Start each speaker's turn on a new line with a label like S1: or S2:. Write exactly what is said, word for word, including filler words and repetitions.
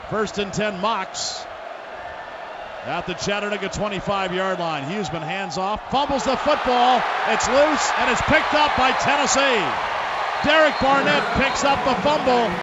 S1: First and ten Mox at the Chattanooga twenty-five yard line. Huseman hands off, fumbles the football. It's loose and it's picked up by Tennessee. Derek Barnett picks up the fumble.